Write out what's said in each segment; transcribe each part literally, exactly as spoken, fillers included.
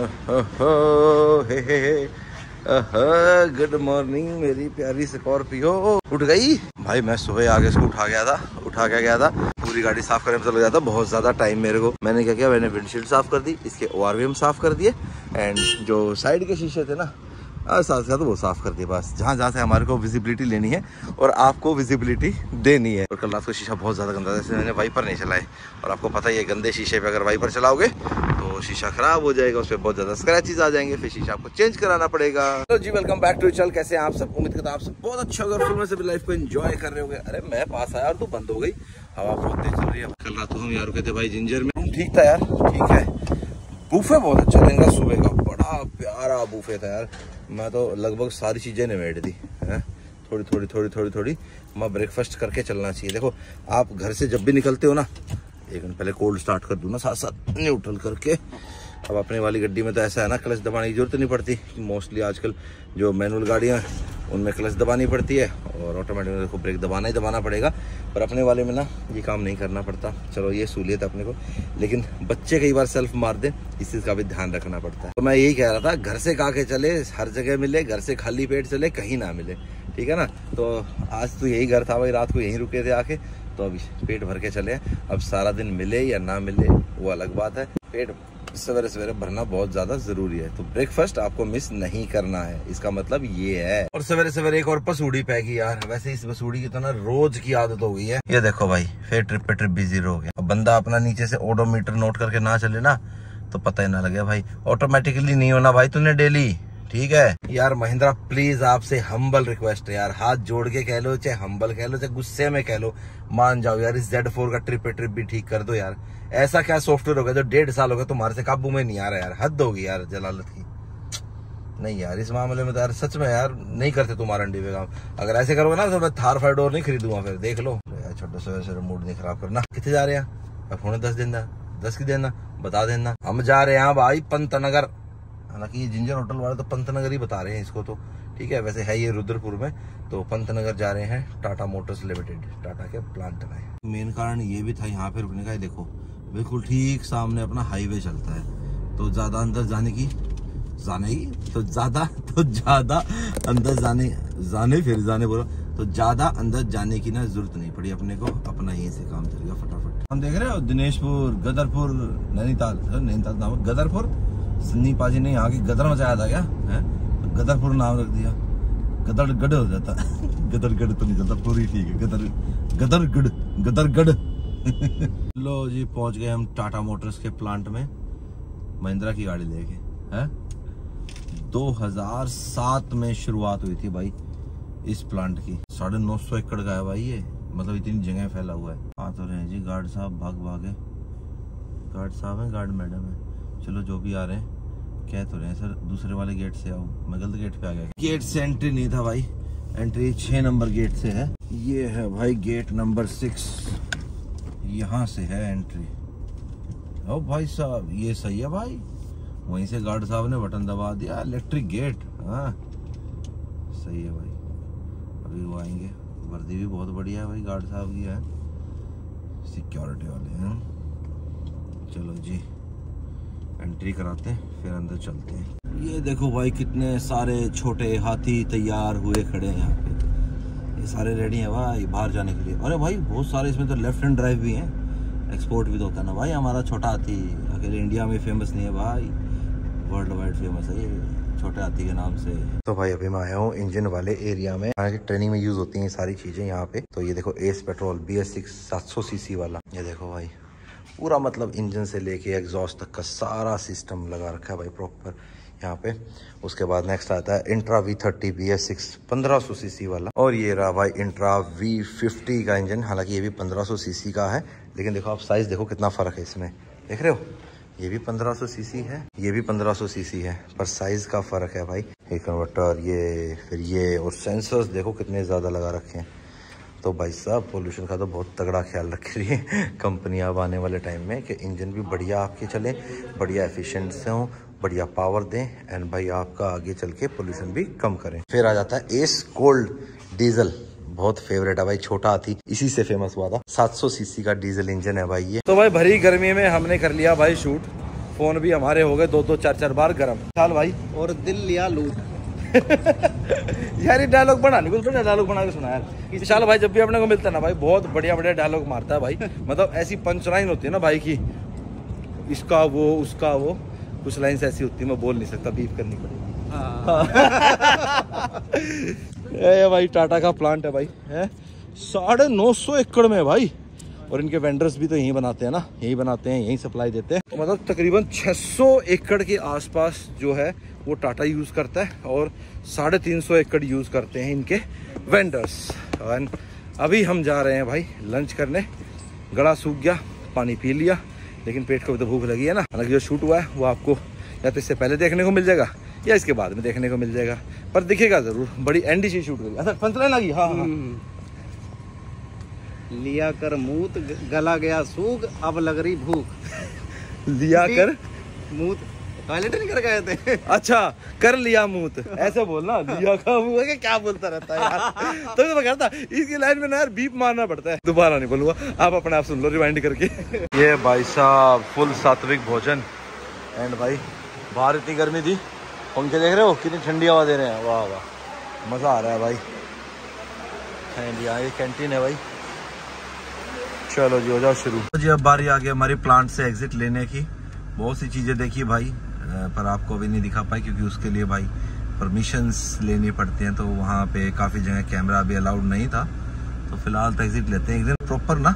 हे हे हे good morning मेरी प्यारी Scorpio. उठ गई भाई। मैं सुबह आगे इसको उठा गया था, उठा के गया था, पूरी गाड़ी साफ करने में चला गया था। बहुत ज्यादा टाइम मेरे को। मैंने क्या किया, मैंने विंडशील्ड साफ कर दी, इसके ओआरवीएम साफ कर दिए, एंड जो साइड के शीशे थे ना साथ साथ वो साफ कर दिए। बस जहाँ जहाँ से हमारे को विजिबिलिटी लेनी है और आपको विजिबिलिटी देनी है। और कल रात को शीशा बहुत ज़्यादा गंदा था, इसलिए मैंने वाइपर नहीं चलाए। और आपको पता ही है गंदे शीशे पे अगर वाइपर चलाओगे तो शीशा खराब हो जाएगा, उस पर बहुत ज़्यादा स्क्रैचेस आ जाएंगे, फिर शीशा आपको चेंज कराना पड़ेगा। तो जी वेलकम बैक टू चल। कैसे हैं आप सब? उम्मीद करता हूं आप सब बहुत अच्छा होगा, फुल में से लाइफ को एंजॉय कर रहे होंगे। अरे मैं पास आया और तू बंद हो गई। हवा बहुत तेज चल रही है। कल रात को हम यार रुके थे भाई जिंजर में, ठीक था यार, ठीक है। बूफे बहुत अच्छा देंगे सुबह का, बड़ा प्यारा बूफे था यार। मैं तो लगभग सारी चीजें निमेट दी है, थोड़ी थोड़ी थोड़ी थोड़ी थोड़ी। मैं ब्रेकफास्ट करके चलना चाहिए। देखो आप घर से जब भी निकलते हो ना, एक घंटे पहले कोल्ड स्टार्ट कर दूँ ना, साथ साथ न्यूट्रल करके। अब अपने वाली गड्डी में तो ऐसा है ना, क्लच दबाने की जरूरत नहीं पड़ती। मोस्टली आजकल जो मैनुअल गाड़ियाँ हैं उनमें क्लच दबानी पड़ती है, और ऑटोमेटिक में देखो ब्रेक दबाना ही दबाना पड़ेगा। पर अपने वाले में ना ये काम नहीं करना पड़ता। चलो ये सहूलियत है अपने को, लेकिन बच्चे कई बार सेल्फ मार दे, इस चीज़ का भी ध्यान रखना पड़ता है। तो मैं यही कह रहा था, घर से खा के चले, हर जगह मिले, घर से खाली पेट चले, कहीं ना मिले, ठीक है ना। तो आज तो यही घर था भाई, रात को यहीं रुके थे आके, तो अभी पेट भर के चले। अब सारा दिन मिले या ना मिले वो अलग बात है, पेट सवेरे सवेरे भरना बहुत ज्यादा जरूरी है। तो ब्रेकफास्ट आपको मिस नहीं करना है, इसका मतलब ये है। और सवेरे सवेरे एक और पसूड़ी पैगी यार। वैसे इस पसूड़ी की तो ना रोज की आदत हो गई है। ये देखो भाई, फिर ट्रिप पे ट्रिप बिजी हो गया। अब बंदा अपना नीचे से ओडोमीटर नोट करके ना चले ना, तो पता ही ना लगे भाई। ऑटोमेटिकली नहीं होना भाई तूने डेली, ठीक है यार। महिंद्रा प्लीज आपसे हम्बल रिक्वेस्ट है यार, हाथ जोड़ के कह लो, चाहे हम्बल कह लो, चाहे गुस्से में कह लो, मान जाओ यार। इस जेड फोर का ट्रिप पे ट्रिप भी ठीक कर दो यार। ऐसा क्या सॉफ्टवेयर होगा जो डेढ़ साल हो गया तुम्हारे से काबू में नहीं आ रहा यार। हद होगी यार जलालत की। नहीं यार इस मामले में तो यार सच में यार नहीं करते तुम्हारा अंडी पे काम। अगर ऐसे करोगे ना तो मैं थार फाइव डोर नहीं खरीदूंगा फिर, देख लो यार। छोटे सवेरे सवेरे मूड नहीं खराब करना। कितने जा रहे हैं? अब होने दस दिन दस की देना बता देना। हम जा रहे हैं भाई पंतनगर। हालांकि ये जिंजर होटल वाले तो पंतनगर ही बता रहे हैं इसको, तो ठीक है। वैसे है ये रुद्रपुर में, तो पंतनगर जा रहे हैं टाटा मोटर्स लिमिटेड, टाटा के प्लांट में। मेन कारण ये भी था यहाँ पे रुकने का। देखो बिल्कुल ठीक सामने अपना हाईवे चलता है, तो ज्यादा अंदर जाने की जाने की तो ज्यादा तो ज्यादा अंदर जाने जाने फिर जाने बोला तो ज्यादा अंदर जाने की ना जरूरत नहीं पड़ी अपने को। अपना यहीं से काम चलेगा फटाफट। हम देख रहे हो दिनेशपुर, गदरपुर, नैनीताल, नैनीताल नाम गदरपुर। सन्नी पाजी ने यहाँ की गदर मचाया था क्या है, तो गदरपुर नाम रख दिया। गदरगढ़ हो जाता गदरगढ़ तो नहीं चलता, पूरी ठीक है। गदर गदरगढ़ गदरगढ़ लो जी पहुंच गए हम टाटा मोटर्स के प्लांट में, महिंद्रा की गाड़ी लेके। है दो हज़ार सात में शुरुआत हुई थी भाई इस प्लांट की। साढ़े नौ सौ एकड़ का है भाई ये, मतलब इतनी जगह फैला हुआ है। आ तो रहे जी गार्ड साहब, भाग भागे। गार्ड साहब है, गार्ड मैडम है। चलो जो भी आ रहे हैं, कह तो रहे हैं सर दूसरे वाले गेट से आओ। मैं गलत गेट पे आ गया। गेट से एंट्री नहीं था भाई, एंट्री छह नंबर गेट से है। ये है भाई गेट नंबर सिक्स, यहाँ से है एंट्री। ओ भाई साहब ये सही है भाई, वहीं से गार्ड साहब ने बटन दबा दिया, इलेक्ट्रिक गेट। हाँ सही है भाई। अभी वो आएंगे। वर्दी भी बहुत बढ़िया है भाई गार्ड साहब की है, सिक्योरिटी वाले हैं। चलो जी एंट्री कराते हैं, फिर अंदर चलते हैं। ये देखो भाई कितने सारे छोटे हाथी तैयार हुए खड़े हैं यहाँ पे। ये सारे रेडी हैं भाई बाहर जाने के लिए। अरे भाई बहुत सारे इसमें तो लेफ्ट हैंड ड्राइव भी हैं, एक्सपोर्ट भी तो होता है ना भाई। हमारा छोटा हाथी अकेले इंडिया में फेमस नहीं है भाई, वर्ल्ड वाइड फेमस है ये छोटे हाथी के नाम से। तो भाई अभी मैं आया हूँ इंजन वाले एरिया में, ट्रेनिंग में यूज होती हैं सारी चीजें यहाँ पे। तो ये देखो S petrol B S six सात सौ सी सी वाला। ये देखो भाई पूरा मतलब इंजन से लेके एग्जॉस्ट तक का सारा सिस्टम लगा रखा है भाई प्रॉपर यहाँ पे। उसके बाद नेक्स्ट आता है Intra V thirty B S six पंद्रह सौ सीसी वाला। और ये रहा भाई इंट्रा वी फिफ्टी का इंजन। हालांकि ये भी पंद्रह सौ सीसी का है, लेकिन देखो आप साइज देखो कितना फर्क है इसमें, देख रहे हो। ये भी पंद्रह सौ सीसी है, ये भी पंद्रह सौ सीसी है, पर साइज का फर्क है भाई। ये कन्वर्टर, ये फिर ये, और सेंसर्स देखो कितने ज्यादा लगा रखे हैं। तो भाई साहब पोल्यूशन का तो बहुत तगड़ा ख्याल रख रही है कंपनी अब आने वाले टाइम में, कि इंजन भी बढ़िया आपके चले, बढ़िया एफिशिएंट से हों, बढ़िया पावर दें, एंड भाई आपका आगे चल के पोल्यूशन भी कम करें। फिर आ जाता है एस गोल्ड डीजल, बहुत फेवरेट है भाई, छोटा हाथी इसी से फेमस हुआ था। सात सौ सीसी का डीजल इंजन है भाई ये। तो भाई भरी गर्मी में हमने कर लिया भाई शूट फोन भी हमारे हो गए दो दो चार चार बार गर्म। साल भाई और दिल लिया लूट। यार ये डायलॉग बना नहीं, कुछ बढ़िया डायलॉग बना के सुना यार। विशाल भाई जब भी अपने को मिलता है ना भाई, बहुत बढ़िया बढ़िया डायलॉग मारता है भाई। मतलब ऐसी पंच लाइन होती है ना भाई की, इसका वो उसका वो, कुछ लाइन्स ऐसी होती है मैं बोल नहीं सकता, बीफ करनी पड़ेगी। हाँ। ये भाई टाटा का प्लांट है भाई, है साढ़े नौ सौ एकड़ में भाई। और इनके वेंडर्स भी तो यहीं बनाते हैं ना, यहीं बनाते हैं, यहीं सप्लाई देते हैं। तो मतलब तकरीबन छह सौ एकड़ के आसपास जो है वो टाटा यूज़ करता है, और साढ़े तीन सौ एकड़ यूज़ करते हैं इनके वेंडर्स। और अभी हम जा रहे हैं भाई लंच करने। गला सूख गया, पानी पी लिया, लेकिन पेट को भी तो भूख लगी है ना। हालांकि जो शूट हुआ है वो आपको या तो इससे पहले देखने को मिल जाएगा या इसके बाद में देखने को मिल जाएगा, पर दिखेगा ज़रूर। बड़ी एंडी सी शूट करी। अच्छा पंचलाइन आ गई। हाँ हाँ, लिया कर मूत गला गया सूख, अब लग रही भूख। लिया कर मूत, टॉयलेट नहीं कर गए थे। अच्छा कर लिया मूत, ऐसे बोलना। लिया का मुंह है, क्या बोलता रहता है यार। तो मैं कहता इसकी लाइन में ना यार बीप मारना पड़ता है। दोबारा नहीं बोलूंगा, आप अपने आप सुन लो रिवाइंड करके। ये भाई साहब फुल सात्विक भोजन। एंड भाई बाहर इतनी गर्मी थी, पंखे देख रहे हो कितनी ठंडी हवा दे रहे हैं। वाह वाह, मजा आ रहा है भाई। एंड यहाँ ये कैंटीन है भाई। चलो जी हो जाओ शुरू। तो जी अब बारी आ गई हमारी प्लांट से एग्जिट लेने की। बहुत सी चीज़ें देखी भाई, पर आपको अभी नहीं दिखा पाई क्योंकि उसके लिए भाई परमिशंस लेनी पड़ती हैं। तो वहाँ पे काफ़ी जगह कैमरा अभी अलाउड नहीं था। तो फिलहाल तो एग्जिट लेते हैं, एक दिन प्रॉपर ना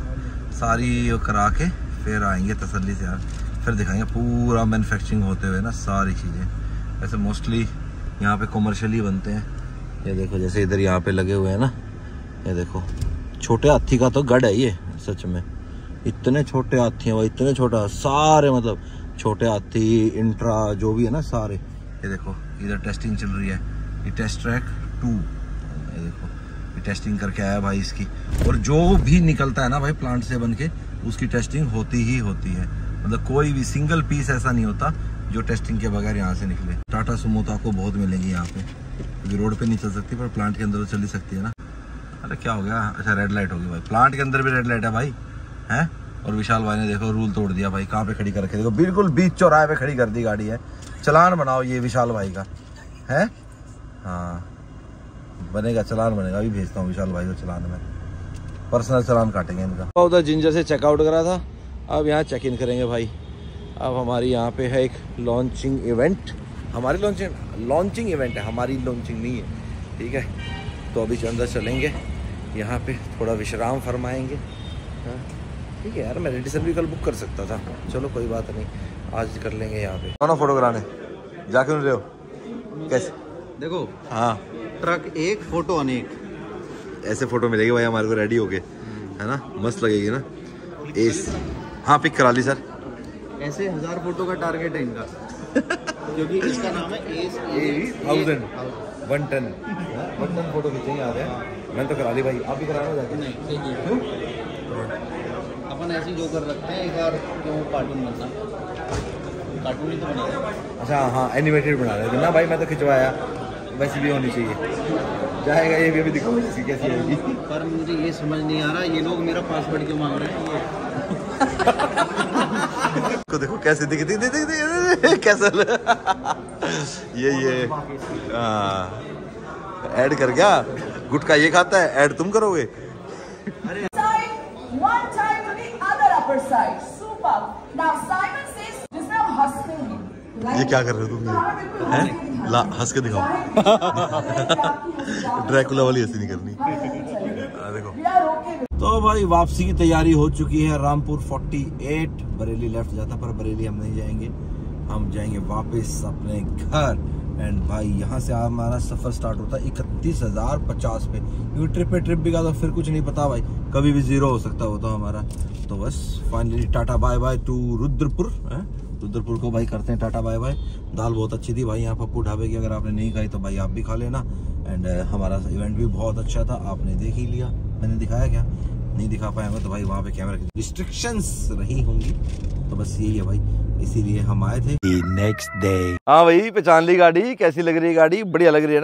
सारी करा के फिर आएंगे तसल्ली से यार, फिर दिखाएंगे पूरा मैन्युफैक्चरिंग होते हुए ना सारी चीज़ें। वैसे मोस्टली यहाँ पे कमर्शियली बनते हैं। ये देखो जैसे इधर यहाँ पे लगे हुए हैं ना, ये देखो छोटे हाथी का तो गढ़ है ये सच में। इतने छोटे हाथी हैं भाई, इतने छोटा सारे, मतलब छोटे हाथी इंट्रा जो भी है ना सारे। ये देखो इधर टेस्टिंग चल रही है, ये टेस्ट ट्रैक टू। ये देखो ये टेस्टिंग करके आया भाई इसकी। और जो भी निकलता है ना भाई प्लांट से बन के, उसकी टेस्टिंग होती ही होती है। मतलब कोई भी सिंगल पीस ऐसा नहीं होता जो टेस्टिंग के बगैर यहाँ से निकले। टाटा सुमो तो आपको बहुत मिलेंगी यहाँ पे, क्योंकि रोड पे नहीं चल सकती, पर प्लांट के अंदर तो चल ही सकती है ना। अरे क्या हो गया, अच्छा रेड लाइट होगी भाई, प्लांट के अंदर भी रेड लाइट है भाई, हैं। और विशाल भाई ने देखो रूल तोड़ दिया भाई, कहाँ पे खड़ी कर रखी, देखो बिल्कुल बीच चौराहे पे खड़ी कर दी गाड़ी है। चलान बनाओ ये विशाल भाई का, है। हाँ बनेगा, चलान बनेगा, अभी भेजता हूँ विशाल भाई को चलान में, पर्सनल चलान काटेंगे इनका। उधर जिंजर से चेकआउट करा था, अब यहाँ चेक इन करेंगे भाई। अब हमारी यहाँ पे है एक लॉन्चिंग इवेंट, हमारी लॉन्चिंग लॉन्चिंग इवेंट है, हमारी लॉन्चिंग नहीं है, ठीक है। तो अभी अंदर चलेंगे, यहाँ पे थोड़ा विश्राम फरमाएंगे। हाँ ठीक है यार, मैं रेडिसन भी कल बुक कर सकता था, चलो कोई बात नहीं, आज कर लेंगे यहाँ पे। कौन फोटो कराने जा क्यों रहे हो, कैसे देखो। हाँ ट्रक एक फोटो अनेक, ऐसे फोटो मिलेगी भाई हमारे को रेडी होके, है ना, मस्त लगेगी ना। एस हाँ पिक करा ली सर, ऐसे हजार फोटो का टारगेट है इनका। क्योंकि इसका नाम है S thousand one ton one ton photo खींचेंगे आ गए। मैंने तो करा ली भाई, आप भी कराना जाके। नहीं सही है, अपन ऐसे जो कर रखते हैं एक बार क्यों कार्टून बनना, कार्टून ही तो बना। अच्छा हाँ एनिमेटेड बना रहे थे ना भाई, मैं तो खिंचवाया, वैसे भी होनी चाहिए, जाएगा ये भी, अभी दिखाओ इसकी कैसी होगी। पर मुझे ये समझ नहीं आ रहा ये लोग मेरा पासवर्ड क्यों मांग रहे हैं। को देखो कैसे दिख दिख दिख दिख कैसा ये ये ऐड कर गया, गुटका ये खाता है, ऐड तुम करोगे। ये क्या कर रहे हो तुम, हैं ला हंस के दिखाओ। ड्रैकुला वाली हंसी नहीं करनी। देखो तो भाई वापसी की तैयारी हो चुकी है। रामपुर अड़तालीस बरेली लेफ्ट जाता, पर बरेली हम नहीं जाएंगे, हम जाएंगे वापस अपने घर। एंड भाई यहाँ से हमारा सफर स्टार्ट होता है इकतीस हजार पचास पे, क्योंकि ट्रिप पे ट्रिप भी का तो फिर कुछ नहीं पता भाई, कभी भी जीरो हो सकता होता हमारा। तो बस finally tata bye bye to Rudrapur. Rudrapur को भाई करते हैं टाटा बाय बाय। दाल बहुत अच्छी थी भाई यहाँ पप्पू ढाबे की, अगर आपने नहीं खाई तो भाई आप भी खा लेना। एंड uh, हमारा इवेंट भी बहुत अच्छा था, आपने देख ही लिया, मैंने दिखाया क्या, नहीं दिखा पाया तो भाई वहाँ पे कैमरा की रिस्ट्रिक्शंस रही होंगी, तो बस यही है भाई, इसीलिए हम आए थे। नेक्स्ट डे हाँ भाई पहचान ली गाड़ी, कैसी लग रही है गाड़ी, बढ़िया लग रही है ना।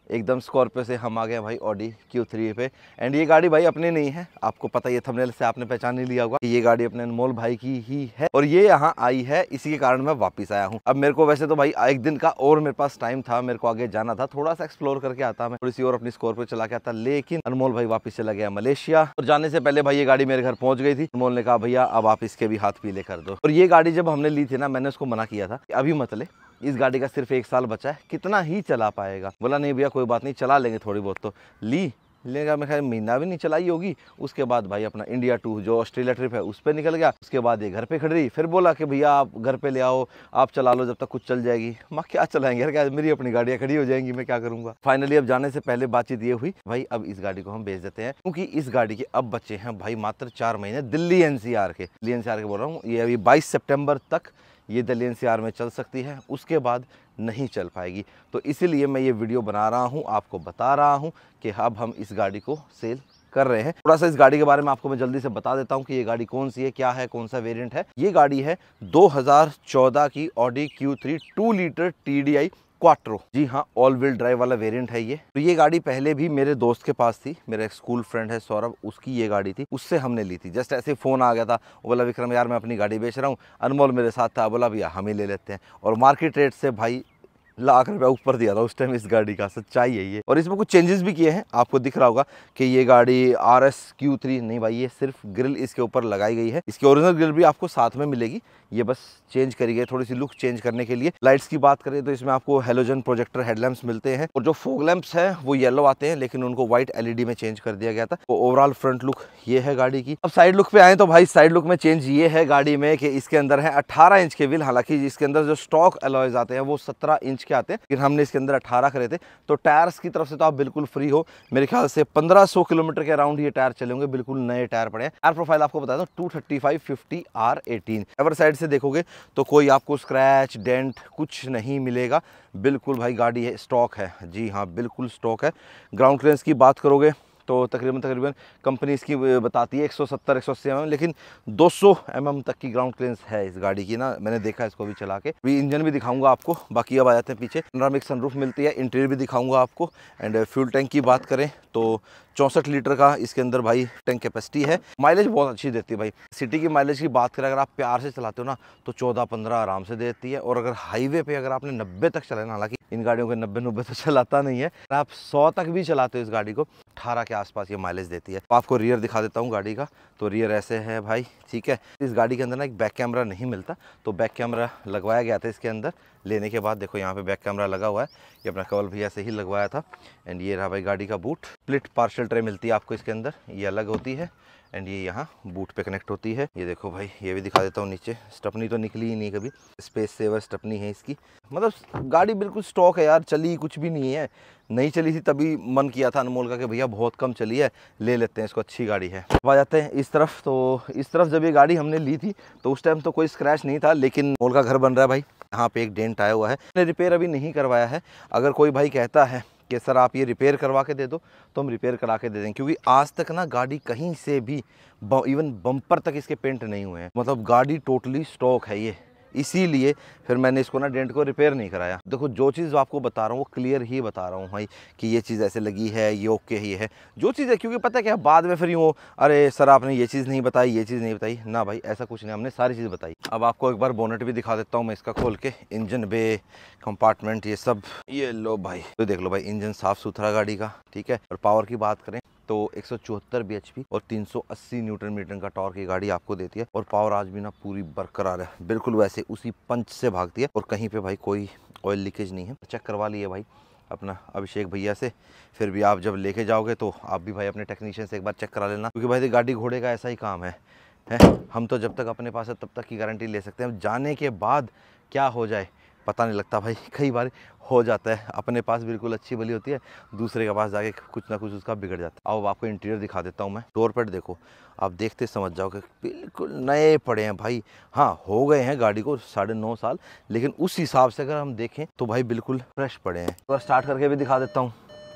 एकदम स्कॉर्पियो से हम आ गए भाई ऑडी क्यू थ्री पे। एंड ये गाड़ी भाई अपनी नहीं है, आपको पता ही है, थंबनेल से आपने पहचान नहीं लिया होगा कि ये गाड़ी अपने अनमोल भाई की ही है और ये यहाँ आई है, इसी के कारण मैं वापस आया हूँ। अब मेरे को वैसे तो भाई एक दिन का और मेरे पास टाइम था, मेरे को आगे जाना था, थोड़ा सा एक्सप्लोर करके आता, मैं थोड़ी सी और अपनी स्कॉर्पियो चला के आता, लेकिन अनमोल भाई वापस चला गया मलेशिया और जाने से पहले भाई ये गाड़ी मेरे घर पहुंच गई थी। अनमोल ने कहा भैया अब आप इसके भी हाथ पीले कर दो। और ये गाड़ी जब हमने ली थी ना, मैंने उसको मना किया था अभी मत ले, इस गाड़ी का सिर्फ एक साल बचा है, कितना ही चला पाएगा। बोला नहीं भैया कोई बात नहीं, चला लेंगे थोड़ी बहुत। तो ली लेगा, मैं ख्याल महीना भी नहीं चलाई होगी। उसके बाद भाई अपना इंडिया टू जो ऑस्ट्रेलिया ट्रिप है उस पर निकल गया। उसके बाद ये घर पे खड़ी रही, फिर बोला कि भैया आप घर पे ले आओ, आप चला लो जब तक कुछ चल जाएगी। मैं क्या चलाएंगे यार, क्या मेरी अपनी गाड़ियाँ खड़ी हो जाएंगी, मैं क्या करूँगा। फाइनली अब जाने से पहले बातचीत ये हुई भाई अब इस गाड़ी को हम बेच देते हैं, क्योंकि इस गाड़ी के अब बच्चे हैं भाई मात्र चार महीने दिल्ली एनसीआर के। दिल्ली एनसीआर के बोल रहा हूँ, ये अभी बाईस सितंबर तक ये दिल्ली एनसीआर में चल सकती है, उसके बाद नहीं चल पाएगी। तो इसीलिए मैं ये वीडियो बना रहा हूँ, आपको बता रहा हूँ कि अब हम इस गाड़ी को सेल कर रहे हैं। थोड़ा सा इस गाड़ी के बारे में आपको मैं जल्दी से बता देता हूँ कि ये गाड़ी कौन सी है, क्या है, कौन सा वेरिएंट है। ये गाड़ी है दो हज़ार चौदह की Audi Q three two litre T D I quattro. जी हाँ, ऑल व्हील ड्राइव वाला वेरिएंट है ये। तो ये गाड़ी पहले भी मेरे दोस्त के पास थी, मेरा एक स्कूल फ्रेंड है सौरभ, उसकी ये गाड़ी थी, उससे हमने ली थी। जस्ट ऐसे फोन आ गया था, वो बोला विक्रम यार मैं अपनी गाड़ी बेच रहा हूँ, अनमोल मेरे साथ था, बोला भैया हम ही ले लेते हैं। और मार्केट रेट से भाई लाख रुपया ऊपर दिया था उस टाइम इस गाड़ी का, सच्चाई है ये। और इसमें कुछ चेंजेस भी किए हैं, आपको दिख रहा होगा कि ये गाड़ी आर एस क्यू थ्री नहीं भाई, ये सिर्फ ग्रिल इसके ऊपर लगाई गई है। इसकी ओरिजिनल ग्रिल भी आपको साथ में मिलेगी, ये बस चेंज करी गई, थोड़ी सी लुक चेंज करने के लिए। लाइट्स की बात करें तो इसमें आपको हेलोजन प्रोजेक्टर हेडलैम्प्स मिलते हैं और जो फोग लैंप्स हैं वो येलो आते हैं, लेकिन उनको व्हाइट एलईडी में चेंज कर दिया गया था। तो ओवरऑल फ्रंट लुक ये है गाड़ी की। अब साइड लुक पे आए तो भाई साइड लुक में चेंज ये है गाड़ी में कि इसके अंदर है अठारह इंच के व्हील, हालांकि इसके अंदर जो स्टॉक अलॉयज आते हैं वो सत्रह इंच के आते हैं, लेकिन हमने इसके अंदर अठारह करे थे। तो टायर्स की तरफ से तो आप बिल्कुल फ्री हो, मेरे ख्याल से पंद्रह सौ किलोमीटर के अराउंड ये टायर चले होंगे, बिल्कुल नए टायर पड़े हैं। टायर प्रोफाइल आपको बता दूं two thirty five fifty R eighteen. एवर साइड से देखोगे तो कोई आपको स्क्रैच डेंट कुछ नहीं मिलेगा, बिल्कुल भाई गाड़ी है स्टॉक है। जी हाँ बिल्कुल स्टॉक है। ग्राउंड क्लियरेंस की बात करोगे तो तकरीबन तकरीबन कंपनी इसकी बताती है एक सौ सत्तर एक सौ अस्सी एम एम, लेकिन दो सौ एम एम तक की ग्राउंड क्लियरेंस है इस गाड़ी की ना, मैंने देखा इसको भी चला के। भी इंजन भी दिखाऊंगा आपको, बाकी अब आ जाते हैं पीछे। पैनोरामिक सनरूफ मिलती है, इंटीरियर भी दिखाऊंगा आपको। एंड फ्यूल टैंक की बात करें तो चौंसठ लीटर का इसके अंदर भाई टैंक कैपेसिटी है। माइलेज बहुत अच्छी देती है भाई। सिटी की माइलेज की बात करें अगर आप प्यार से चलाते हो ना तो चौदह पंद्रह आराम से देती है। और अगर हाईवे पे अगर आपने नब्बे तक चलाना, हालांकि इन गाड़ियों के नब्बे नब्बे तो चलाता नहीं है, अगर आप सौ तक भी चलाते हो इस गाड़ी को, अठारह के आसपास ये माइलेज देती है। तो आपको रियर दिखा देता हूँ गाड़ी का। तो रियर ऐसे है भाई, ठीक है। इस गाड़ी के अंदर ना एक बैक कैमरा नहीं मिलता, तो बैक कैमरा लगवाया गया था इसके अंदर। लेने के बाद देखो यहाँ पे बैक कैमरा लगा हुआ है, ये अपना कवल भैया से ही लगवाया था। एंड ये रहा भाई गाड़ी का बूट। स्प्लिट पार्शल ट्रे मिलती है आपको इसके अंदर, ये अलग होती है एंड ये यहाँ बूट पे कनेक्ट होती है। ये देखो भाई, ये भी दिखा देता हूँ नीचे, स्टपनी तो निकली ही नहीं कभी, स्पेस सेवर स्टपनी है इसकी। मतलब गाड़ी बिल्कुल स्टॉक है यार, चली कुछ भी नहीं है। नहीं चली थी तभी मन किया था अनमोल का कि भैया बहुत कम चली है, ले लेते हैं इसको, अच्छी गाड़ी है। अब आ जाते हैं इस तरफ। तो इस तरफ जब ये गाड़ी हमने ली थी तो उस टाइम तो कोई स्क्रैच नहीं था, लेकिन अनमोल का घर बन रहा है भाई, यहाँ पे एक डेंट आया हुआ है, मैंने रिपेयर अभी नहीं करवाया है। अगर कोई भाई कहता है कि सर आप ये रिपेयर करवा के दे दो तो हम रिपेयर करा के दे देंगे, क्योंकि आज तक ना गाड़ी कहीं से भी इवन बम्पर तक इसके पेंट नहीं हुए हैं। मतलब गाड़ी टोटली स्टॉक है ये, इसीलिए फिर मैंने इसको ना डेंट को रिपेयर नहीं कराया। देखो जो चीज़ आपको बता रहा हूँ वो क्लियर ही बता रहा हूँ भाई कि ये चीज़ ऐसे लगी है, ये ओके ही है जो चीज़ है। क्योंकि पता है क्या, बाद में फिर यूँ अरे सर आपने ये चीज़ नहीं बताई, ये चीज़ नहीं बताई ना भाई, ऐसा कुछ नहीं, हमने सारी चीज़ बताई। अब आपको एक बार बोनेट भी दिखा देता हूँ मैं इसका खोल के, इंजन बे कंपार्टमेंट ये सब, ये लो भाई, तो देख लो भाई इंजन साफ़ सुथरा गाड़ी का, ठीक है। और पावर की बात करें तो एक सौ चौहत्तर बी एच पी और तीन सौ अस्सी न्यूटन मीटर का टॉर्क ये गाड़ी आपको देती है। और पावर आज भी ना पूरी बरकरार है, बिल्कुल वैसे उसी पंच से भागती है। और कहीं पे भाई कोई ऑयल लीकेज नहीं है। चेक करवा लिए भाई अपना अभिषेक भैया से, फिर भी आप जब लेके जाओगे तो आप भी भाई अपने टेक्नीशियन से एक बार चेक करा लेना, क्योंकि भाई गाड़ी घोड़े का ऐसा ही काम है, है? हम तो जब तक अपने पास है तब तक की गारंटी ले सकते हैं, जाने के बाद क्या हो जाए पता नहीं लगता भाई। कई बार हो जाता है, अपने पास बिल्कुल अच्छी भली होती है, दूसरे के पास जाके कुछ ना कुछ उसका बिगड़ जाता है। अब आपको इंटीरियर दिखा देता हूँ मैं। डोर पैड देखो, आप देखते समझ जाओगे बिल्कुल नए पड़े हैं भाई। हाँ हो गए हैं गाड़ी को साढ़े नौ साल, लेकिन उस हिसाब से अगर हम देखें तो भाई बिल्कुल फ्रेश पड़े हैं। तो स्टार्ट करके भी दिखा देता हूँ,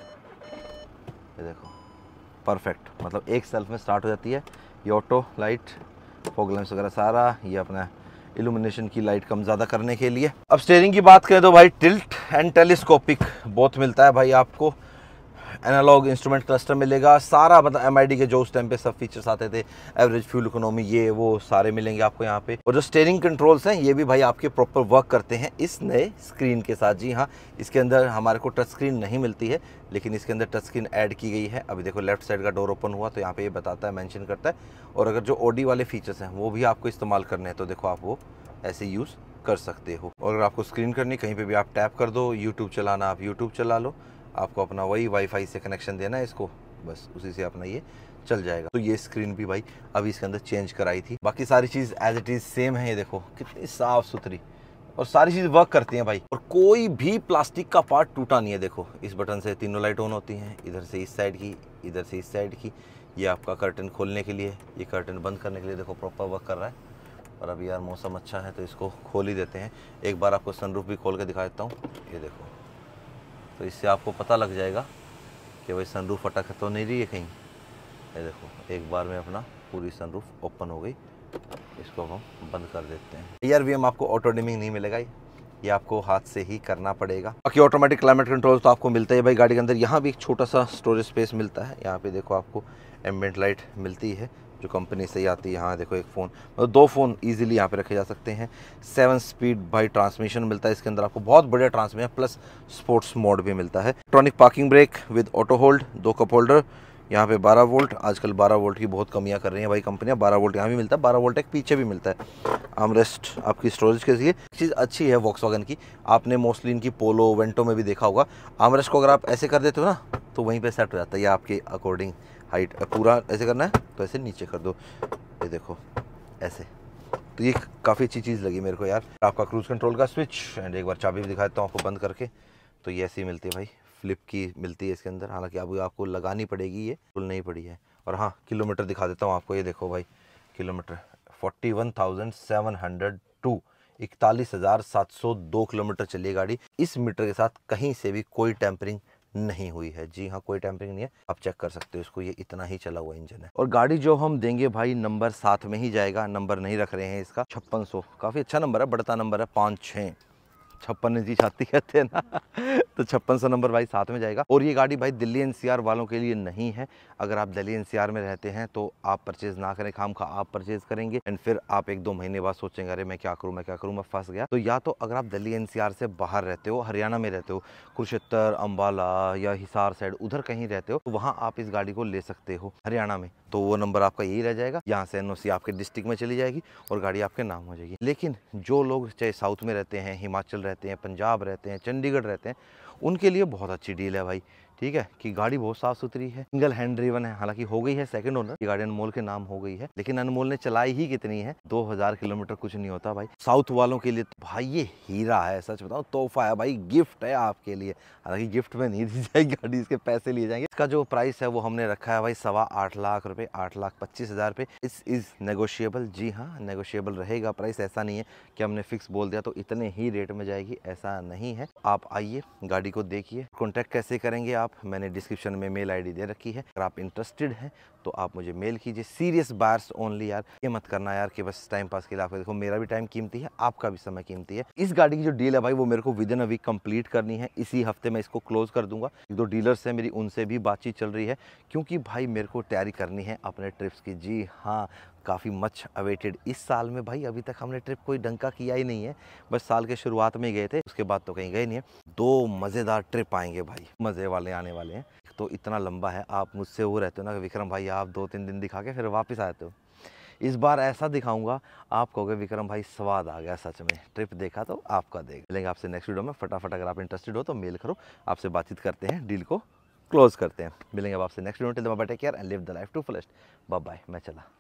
ये देखो परफेक्ट, मतलब एक सेल्फ में स्टार्ट हो जाती है। ये ऑटो लाइट, फॉग लैंप्स वगैरह सारा, ये अपना इल्यूमिनेशन की लाइट कम ज़्यादा करने के लिए। अब स्टीयरिंग की बात करें तो भाई टिल्ट एंड टेलीस्कोपिक बोथ मिलता है भाई आपको। एनालॉग इंस्ट्रूमेंट क्लस्टर मिलेगा, सारा मतलब एम आई डी के जो उस टाइम पे सब फीचर्स आते थे, एवरेज फ्यूल इकोनॉमी, ये वो सारे मिलेंगे आपको यहाँ पे। और जो स्टीयरिंग कंट्रोल्स हैं ये भी भाई आपके प्रॉपर वर्क करते हैं इस नए स्क्रीन के साथ। जी हाँ, इसके अंदर हमारे को टच स्क्रीन नहीं मिलती है, लेकिन इसके अंदर टच स्क्रीन ऐड की गई है। अभी देखो लेफ्ट साइड का डोर ओपन हुआ तो यहाँ पे ये बताता है, मेंशन करता है। और अगर जो ऑडी वाले फीचर्स हैं वो भी आपको इस्तेमाल करने हैं तो देखो आप वो ऐसे यूज़ कर सकते हो। और अगर आपको स्क्रीन करनी, कहीं पे भी आप टैप कर दो, यूट्यूब चलाना आप यूट्यूब चला लो, आपको अपना वही वाईफाई से कनेक्शन देना है इसको, बस उसी से अपना ये चल जाएगा। तो ये स्क्रीन भी भाई अभी इसके अंदर चेंज कराई थी, बाकी सारी चीज़ एज इट इज़ सेम है। ये देखो कितनी साफ़ सुथरी और सारी चीज़ वर्क करती हैं भाई, और कोई भी प्लास्टिक का पार्ट टूटा नहीं है। देखो इस बटन से तीनों लाइट ऑन होती हैं, इधर से इस साइड की, इधर से इस साइड की। ये आपका कर्टन खोलने के लिए, ये कर्टन बंद करने के लिए देखो प्रॉपर वर्क कर रहा है। और अभी यार मौसम अच्छा है तो इसको खोल ही देते हैं। एक बार आपको सनरूफ भी खोल के दिखा देता हूँ, ये देखो, तो इससे आपको पता लग जाएगा कि भाई सनरूफ अटक तो नहीं रही है कहीं। ये देखो एक बार में अपना पूरी सनरूफ ओपन हो गई, इसको हम बंद कर देते हैं। ईयर वी एम आपको ऑटो डिमिंग नहीं मिलेगा, ये आपको हाथ से ही करना पड़ेगा। बाकी ऑटोमेटिक क्लाइमेट कंट्रोल तो आपको मिलता है भाई गाड़ी के अंदर। यहाँ भी एक छोटा सा स्टोरेज स्पेस मिलता है, यहाँ पे देखो आपको एम्बिएंट लाइट मिलती है जो कंपनी से ही आती है। यहाँ देखो एक फ़ोन, मतलब दो फ़ोन इजीली यहाँ पे रखे जा सकते हैं। सेवन स्पीड भाई ट्रांसमिशन मिलता है इसके अंदर आपको, बहुत बढ़िया ट्रांसमिशन, प्लस स्पोर्ट्स मोड भी मिलता है। Electronic parking brake with auto hold, दो कप होल्डर, यहाँ पे बारह वोल्ट। आजकल बारह वोल्ट की बहुत कमियाँ कर रही हैं भाई कंपनियाँ, बारह वोल्ट यहाँ भी मिलता है, बारह वोल्ट एक पीछे भी मिलता है। आर्मरेस्ट आपकी स्टोरेज के लिए चीज़ अच्छी है वॉक्सवैगन की, आपने मोस्टली इनकी पोलो वेंटो में भी देखा होगा। आर्मरेस्ट को अगर आप ऐसे कर देते हो ना तो वहीं पे सेट हो जाता है, या आपके अकॉर्डिंग हाइट पूरा ऐसे करना है तो ऐसे नीचे कर दो, ये देखो ऐसे। तो ये काफ़ी अच्छी चीज़ लगी मेरे को यार। आपका क्रूज़ कंट्रोल का स्विच, एंड एक बार चाबी भी दिखा देता हूँ आपको बंद करके। तो ये ऐसी मिलती है भाई, फ्लिप की मिलती है इसके अंदर, हालांकि अब आपको लगानी पड़ेगी, ये फुल नहीं पड़ी है। और हाँ किलोमीटर दिखा देता हूँ आपको, ये देखो भाई kilometre forty one thousand seven hundred two इकतालीस हज़ार सात सौ दो किलोमीटर चली है गाड़ी। इस मीटर के साथ कहीं से भी कोई टेम्परिंग नहीं हुई है। जी हाँ, कोई टेम्परिंग नहीं है, आप चेक कर सकते हो इसको, ये इतना ही चला हुआ इंजन है। और गाड़ी जो हम देंगे भाई नंबर साथ में ही जाएगा, नंबर नहीं रख रहे हैं इसका। छप्पन सौ काफ़ी अच्छा नंबर है, बढ़ता नंबर है, पाँच छः छप्पन इंची छाती कहते हैं ना तो छप्पन सौ नंबर भाई साथ में जाएगा। और ये गाड़ी भाई दिल्ली एनसीआर वालों के लिए नहीं है। अगर आप दिल्ली एनसीआर में रहते हैं तो आप परचेज ना करें, खाम खा आप परचेज करेंगे एंड फिर आप एक दो महीने बाद सोचेंगे अरे मैं क्या करूं मैं क्या करूं मैं फंस गया। तो या तो अगर आप दिल्ली एनसीआर से बाहर रहते हो, हरियाणा में रहते हो, कुरुक्षेत्र, अम्बाला या हिसार साइड उधर कहीं रहते हो, तो वहाँ आप इस गाड़ी को ले सकते हो हरियाणा में। तो वो नंबर आपका यही रह जाएगा, यहाँ से एनओसी आपके डिस्ट्रिक्ट में चली जाएगी और गाड़ी आपके नाम हो जाएगी। लेकिन जो लोग चाहे साउथ में रहते हैं, हिमाचल रहते हैं, पंजाब रहते हैं, चंडीगढ़ रहते हैं, उनके लिए बहुत अच्छी डील है भाई। ठीक है कि गाड़ी बहुत साफ सुथरी है, सिंगल हैंड ड्रिवन है, हालांकि हो गई है सेकंड ओनर, ये गाड़ी अनमोल के नाम हो गई है, लेकिन अनमोल ने चलाई ही कितनी है, दो हज़ार किलोमीटर कुछ नहीं होता भाई। साउथ वालों के लिए तो भाई ये हीरा है, सच बताऊं तोहफा है भाई, गिफ्ट है आपके लिए। हालांकि गिफ्ट में नहीं दी जाएगी गाड़ी, इसके पैसे लिए जाएंगे। इसका जो प्राइस है वो हमने रखा है भाई सवा आठ लाख रुपए, आठ लाख पच्चीस हजार रुपए। इस इज नेगोशिएबल, जी हाँ नेगोशिएबल रहेगा प्राइस, ऐसा नहीं है कि हमने फिक्स बोल दिया तो इतने ही रेट में जाएगी, ऐसा नहीं है। आप आइए गाड़ी को देखिए। कॉन्टैक्ट कैसे करेंगे आप, मैंने डिस्क्रिप्शन में मेल आईडी दे रखी है, अगर आप इंटरेस्टेड हैं तो आप मुझे मेल कीजिए। सीरियस बायर्स ओनली यार, ये मत करना यार कि बस टाइम पास के लिए। आपको देखो मेरा भी टाइम कीमती है, आपका भी समय कीमती है। इस गाड़ी की जो डील है भाई वो मेरे को within a week complete करनी है, इसी हफ्ते मैं इसको क्लोज कर दूंगा। एक दो डीलर्स हैं मेरी, उनसे भी बातचीत चल रही है, क्योंकि भाई मेरे को तैयारी करनी है अपने ट्रिप्स की। जी हाँ, काफ़ी मच अवेटेड इस साल में भाई, अभी तक हमने ट्रिप कोई ढंग का किया ही नहीं है, बस साल के शुरुआत में गए थे, उसके बाद तो कहीं गए नहीं है। दो मज़ेदार ट्रिप आएंगे भाई, मज़े वाले आने वाले हैं। तो इतना लंबा है, आप मुझसे वो रहते हो ना विक्रम भाई, आप दो तीन दिन दिखा के फिर वापस आते हो। इस बार ऐसा दिखाऊंगा आप कहोगे विक्रम भाई स्वाद आ गया, सच में ट्रिप देखा तो आपका देख। मिलेंगे आपसे नेक्स्ट वीडियो में, फटाफट अगर आप इंटरेस्टेड हो तो मेल करो, आपसे बातचीत करते हैं, डील को क्लोज करते हैं। मिलेंगे अब आपसे next video, till then bye, take care and live the life to fullest. Bye bye, मैं चला।